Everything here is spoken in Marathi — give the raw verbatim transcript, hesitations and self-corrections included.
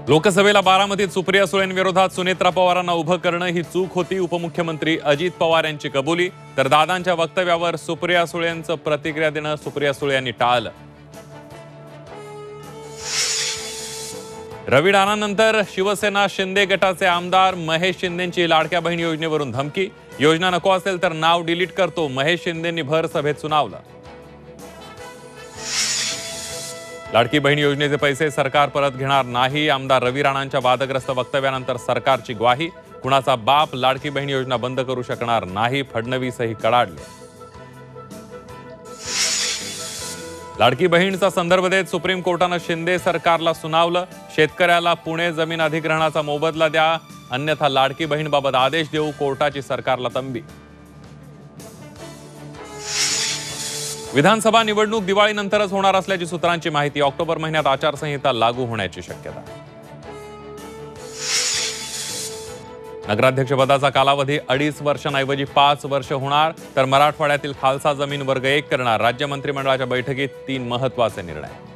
लोकसभेला बारामतीत सुप्रिया सुळेंविरोधात सुनेत्रा पवारांना उभं करणं ही चूक होती. उपमुख्यमंत्री अजित पवार यांची कबुली. तर दादांच्या वक्तव्यावर सुप्रिया सुळेंचं प्रतिक्रिया देणं सुप्रिया सुळे यांनी टाळलं. रवी राणांनंतर शिवसेना शिंदे गटाचे आमदार महेश शिंदेंची लाडक्या बहीण योजनेवरून धमकी. योजना नको असेल तर नाव डिलीट करतो, महेश शिंदेंनी भर सभेत सुनावलं. लाडकी बहीण योजनेचे पैसे सरकार परत घेणार नाही. आमदार रवी राणांच्या वादग्रस्त वक्तव्यानंतर सरकारची ग्वाही. कुणाचा बाप लाडकी बहीण योजना बंद करू शकणार नाही, फडणवीसही कडाडले. लाडकी बहीणचा संदर्भ देत सुप्रीम कोर्टानं शिंदे सरकारला सुनावलं. शेतकऱ्याला पुणे जमीन अधिग्रहणाचा मोबदला द्या, अन्यथा लाडकी बहीणबाबत आदेश देऊ, कोर्टाची सरकारला तंबी. विधानसभा निवडणूक दिवाळीनंतरच होणार असल्याची सूत्रांची माहिती. ऑक्टोबर महिन्यात आचारसंहिता लागू होण्याची शक्यता. नगराध्यक्षपदाचा कालावधी अडीच वर्षांऐवजी पाच वर्ष होणार. तर मराठवाड्यातील खालसा जमीन वर्ग एक करणार. राज्य मंत्रिमंडळाच्या बैठकीत तीन महत्त्वाचे निर्णय.